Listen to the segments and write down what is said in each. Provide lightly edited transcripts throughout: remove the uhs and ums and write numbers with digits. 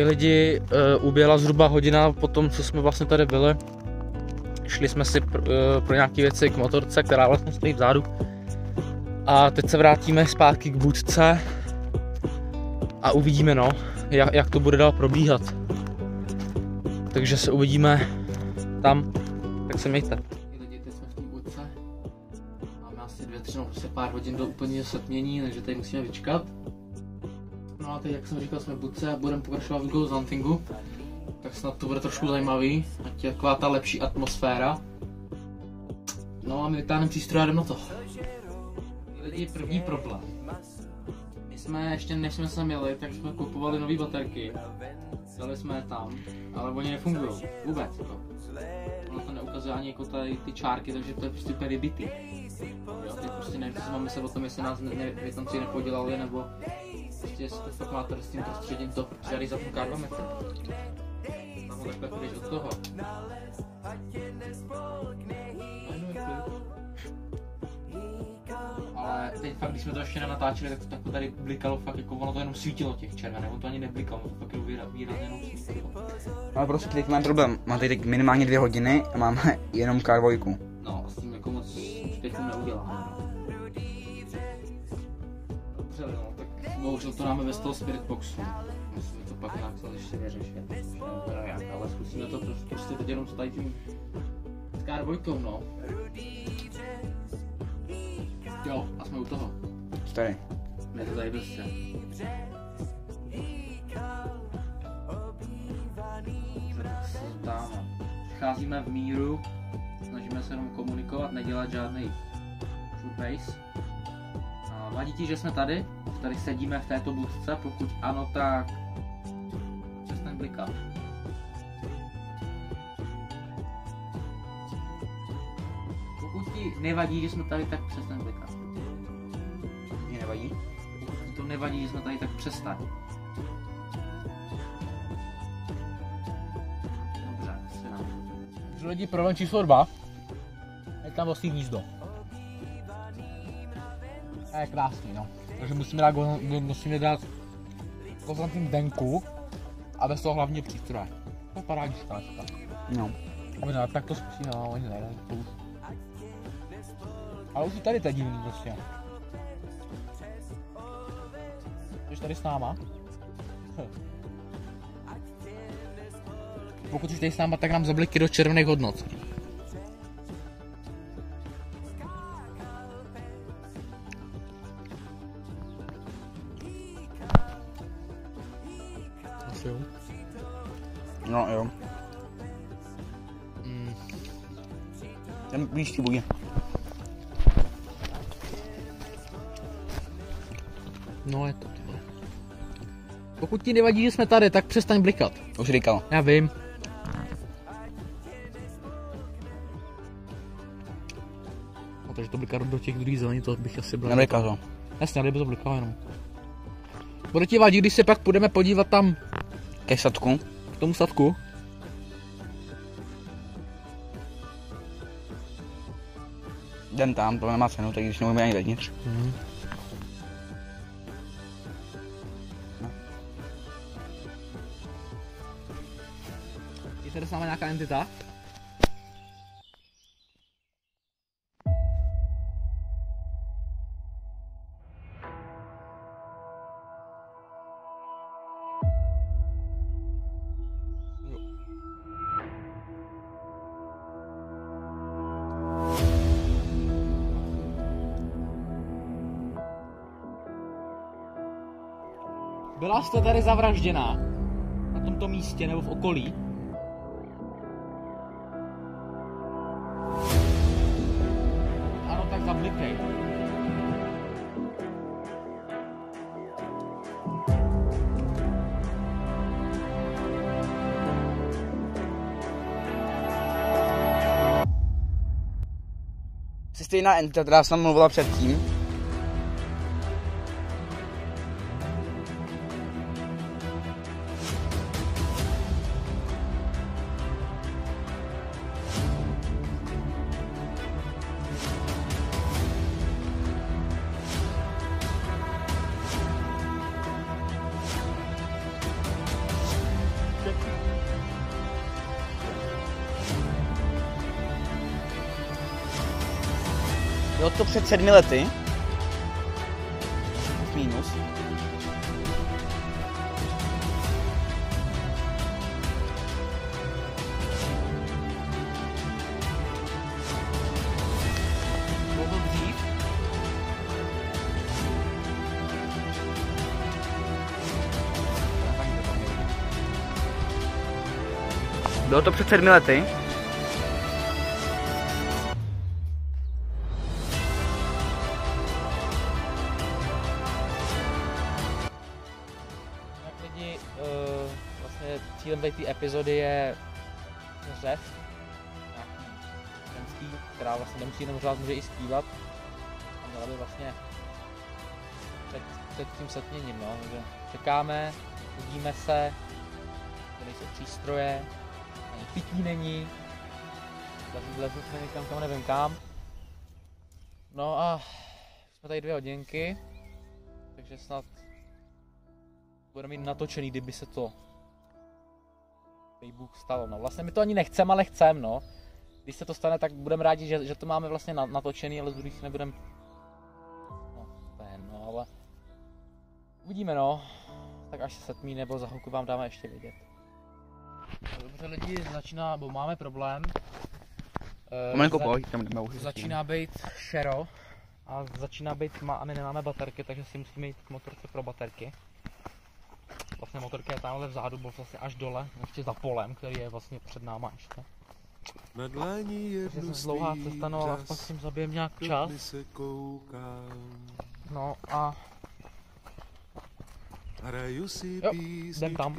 lidi, uběhla zhruba hodina po tom, co jsme vlastně tady byli. Šli jsme si pro nějaké věci k motorce, která vlastně stojí vzadu. A teď se vrátíme zpátky k budce a uvidíme, no, jak to bude dál probíhat. Takže se uvidíme tam, tak se mějte. Lidi, teď jsme v té budce. Máme asi 2-3, no prostě pár hodin do úplně setmění, takže tady musíme vyčkat. No a teď, jak jsem říkal, jsme v budce a budeme pokračovat v Ghost Huntingu. Tak snad to bude trošku zajímavý, ať je taková ta lepší atmosféra. No a my vytáhneme přístroj a jdeme na to. Lidi, první problém. My jsme ještě než jsme sem jeli, tak jsme kupovali nové baterky. Dali jsme je tam, ale oni nefungují. Vůbec. Ono to neukazuje ani jako tady ty čárky, takže to je prostě úplně vybitý. Jo, teď prostě nevím, co máme se o tom, jestli nás Větnamci nepodělali, nebo prostě jestli to fakt máte s tím prostředím to, protože já když zapnu K2 metr. Tam ho takhle půjdeš od toho. Ale teď fakt, když jsme to ještě nenatáčeli, tak to tady blikalo fakt, jako ono to jenom svítilo těch červených, ono to ani neblikalo, to fakt výrazně jenom svítilo. Ale prostě teď máme problém, mám tady minimálně 2 hodiny a máme jenom K2. No a s tím jako moc teď neuděláme. Dobře, no, tak bohužel to dáme bez toho Spirit Boxu. Musíme to pak nějak ještě vyřešit. Jak, ale zkusíme to prostě teď jenom tady tím s K2, no. Jo, a jsme u toho. Tady. Je to tady prostě. Tak se zdáme. Přicházíme v míru, snažíme se jenom komunikovat, nedělat žádný shootbase. Vadí ti, že jsme tady? Tady sedíme v této budce, pokud ano, tak přestaň blikat. Pokud ti nevadí, že jsme tady, tak přestaň blikat. Mně nevadí? Pokud ti to nevadí, že jsme tady, tak přestaň. Dobře, si nám. Takže lidi, problém číslo 2. Je tam vlastní hnízdo. A je krásný, no. Takže musíme dát konstantním denku a bez toho hlavně přístroje. To je parádička. No. Aby ne, tak to spustí, no, oni ne, to už. Ale už je tady teď divný prostě. Jsi tady s náma? Pokud jsi tady s náma, tak nám zabliky do červených hodnot. Asi jo. No jo. Ten blížší bude. No je to. Pokud ti nevadí, že jsme tady, tak přestaň blikat. Už říkal. Já vím. No, takže to bliká do těch druhých zelení, to bych asi byl. Neblikal to. Jasně, ale by to blikalo jenom. Bude ti vadit, když se pak půjdeme podívat tam Ke statku? k tomu statku? Jdem tam, to nemá cenu, tak když nebudeme ani vevnitř. Je tady s námi nějaká entita? Byla jste tady zavražděná? Na tomto místě nebo v okolí? Ano, tak zablikej. Jsi stejná entita, která jsem mluvila předtím. Bylo to před 7 lety. Minus. Bylo to dřív? Bylo to před 7 lety. Vlastně cílem té epizody je řev, nějaký ženský, která vlastně nemusí jenom řád, může i zpívat. A měla by vlastně před tím setměním, no, takže čekáme, uvidíme se, to nejsou přístroje, ani pití není, vlezu jsme někam, kam nevím kam. No a jsme tady 2 hodinky, takže snad budeme mít natočený, kdyby se to Bůh stalo. No vlastně my to ani nechceme, ale chceme, no. Když se to stane, tak budeme rádi, že to máme vlastně natočený, ale z druhých nebudeme. No, to je jedno, ale uvidíme, no. Tak až se setmí, nebo za chvilku vám dáme ještě vidět. Dobře lidi, bo máme problém. Začíná být šero a začíná být tma a my nemáme baterky, takže si musíme jít k motorce pro baterky. Vlastně motorka je tamhle vzadu, byl vlastně až dole, ještě za polem, který je vlastně před náma ještě. Takže se dlouhá cesta, no a pak si zabijem nějak čas. No a jo, jdem tam.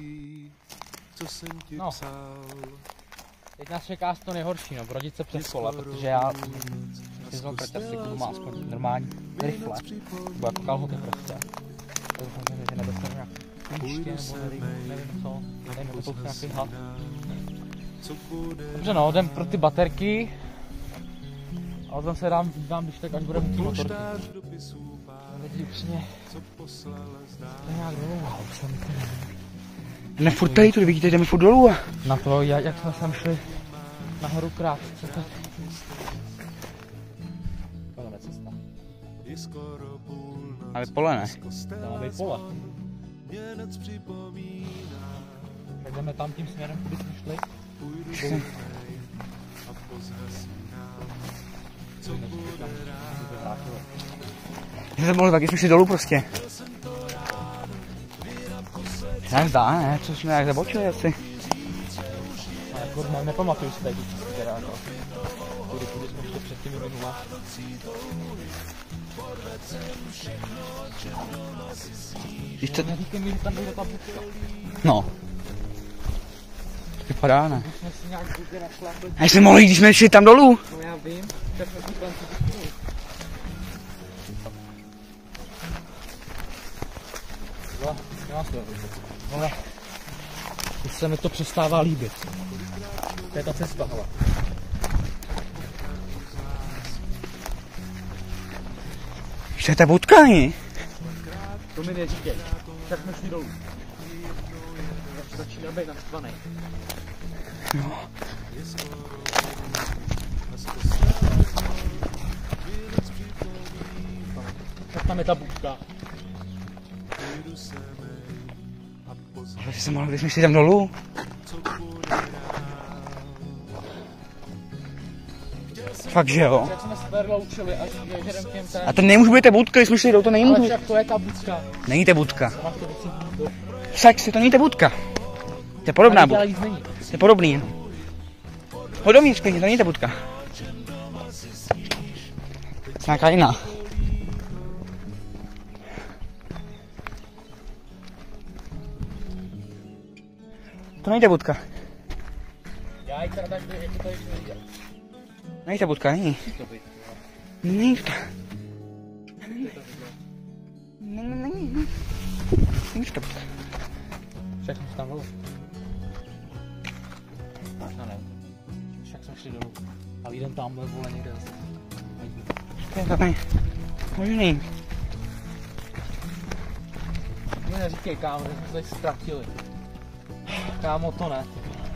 No. Teď nás čeká to nejhorší, no, brodit se přes pole, protože já si vzal kraťasy, budu má aspoň normální rifle, nebo jako kalhoty prostě. To doufám, že nedostanu nějak klíště, nebo nevím co, nevím, to nějaký had. Dobře no, jdem pro ty baterky. A tam se dám když tak, až budeme mít motorky. Lidi upřímně, to je nějak dlouho, už jsem to nevím. Ne, furt tady tu, vidíte, jdeme furt dolů a... Na to, jak jsme sem šli nahoru krátce, tak... To je cesta. Ale pole ne. To má být pole. Tak jdeme tam tím směrem, kudy jsme šli. Že se mohli taky jsme šli dolů prostě. Tak zdá, ne? Co jsme jak zabočili asi. Jako nepamatuju si tady teda jako. Kudy jsme šli před těmi minula. Ještě... Neříkej mi, že tam dojde ta budka. No. Vypadá, ne? Jsme si nějak budě našlapli. A jsme mohli, když jsme šli tam dolů. No já vím, tak jsme si tam si ale už se mi to přestává líbit. To je ta cesta, hele. Ještě je ta budka, ne? To mi neříkej. Tak jsme šli dolů. Začíná být naštvaný. No. Tak tam je ta budka. Ale jsem mohl, když jsme šli tam dolů. Fakt, že jo? Jak jsme se Perla učili, až jdem těm ten... A to nemůže být ta budka, když jsme šli dolů, to nemůže. Ale však to je ta budka. Není ta budka. Však si to není ta budka. To je podobná budka. To je podobný. Hoď dovnitř, to není ta budka. To je nějaká jiná. To není ta budka. Já ji teda tak, jak to ještě viděl. Není ta budka, není. Není to. Není. Není to budka. Však jsme tam dolů. Možná ne. Však jsme šli dolů. A jdem tamhle vole někde zase. To není. Možný. Mě neříkej kámo, že jsme se tady ztratili. Kámo, to ne.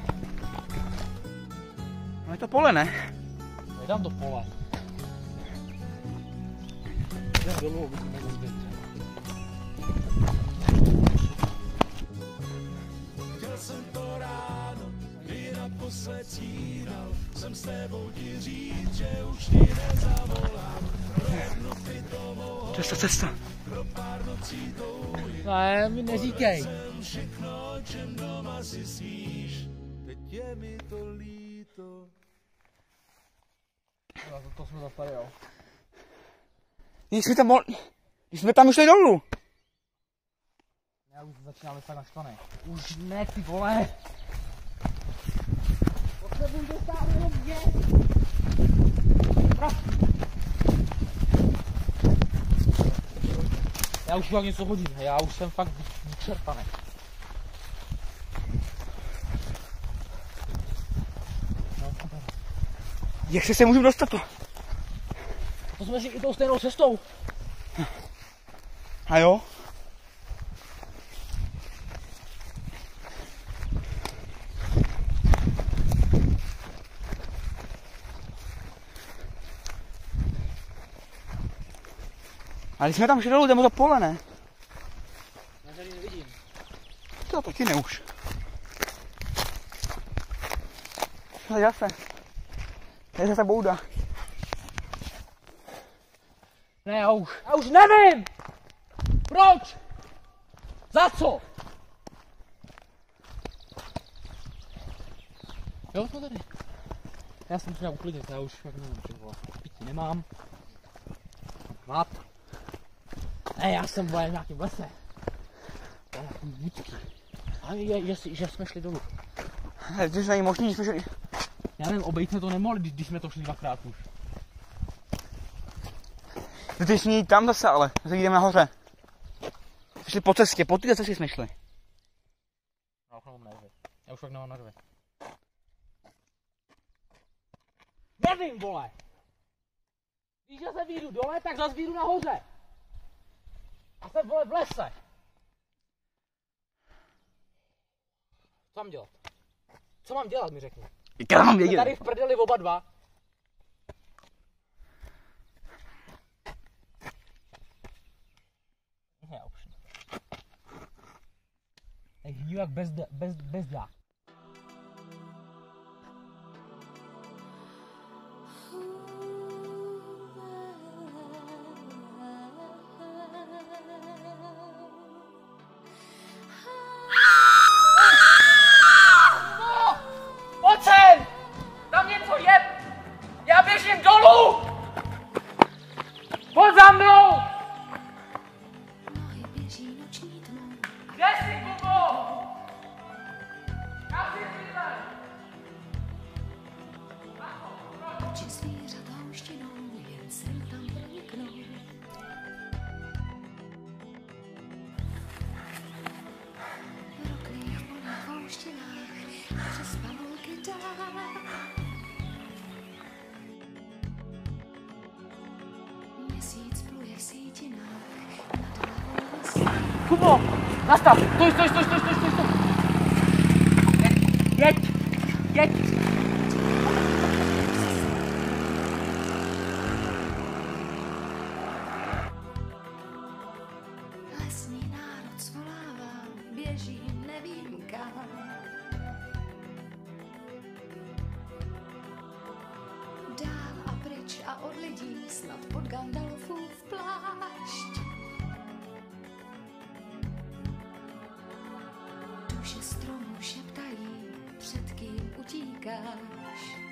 No je to pole, ne? Jdám do pole. Dolů, aby to nezbyt. Chtěl jsem to ráno, kdy naposled snídal, jsem s tebou ti říct, že už ti nezavolám. Pro ty to mohou, To je ta cesta. pro pár nocí touhy. Ne, mi neříkej. Jsem všechno, o čem doma si sníš. Teď je mi to líto. To jsme zastali, jo. Když jsme tam šli dolů. Já už začínám být tak naštvaný. Už ne, ty vole. Potřebuji dostat jenom mě. Já už fakt něco hodím, já už jsem fakt vyčerpaný. Jak se můžu dostat to? To jsme šli i tou stejnou cestou. A jo? Ale když jsme tam šli dolů, jdeme do pole, ne? Já tady nevidím. To taky ne už. No jasně. Je zase bouda. Ne, já už nevím! Proč? Za co? Jo, jsme tady. Já jsem třeba uklidnit, já už fakt nevím, co vole. Pití nemám. Hlad. Ne, já jsem vole v nějakým lese. To je nějaký vůdky. A že jsme šli dolů. Ale to není možný, že jsme šli. Já nevím, obejít jsme to nemohli, když jsme to šli dvakrát už. No ty jsme jít tam zase, ale zase jdeme nahoře. Jsme šli po cestě, po té cestě jsme šli. Já už nemám nervy. Já už fakt nemám nervy. Nevím, vole! Když já se vyjdu dole, tak zase vyjdu nahoře. A jsem, vole, v lese. Co mám dělat? Co mám dělat, mi řekni. Já mám Jsme vědět. tady v prdeli oba dva. Já už ne. Tak hniju jak bezdák. Ocen! Tam něco je! Já běžím dolů! Pojď za mnou! Nohy běží noční tmou, Kde jsi, Kubo? Já si bydlem! oči zvířata hoštinou, jen sem tam proniknou. V rokných polích pouštinách, přes pavouky dál. Měsíc pluje v sítinách, nad hlavou visí. Kubo! Nastav! Stoj! Jeď! Lesní národ svolává, běžím, nevím kam. Dál a pryč a od lidí, snad pod Gandalfův plášť. Duše stromů šeptají, před kým utíkáš.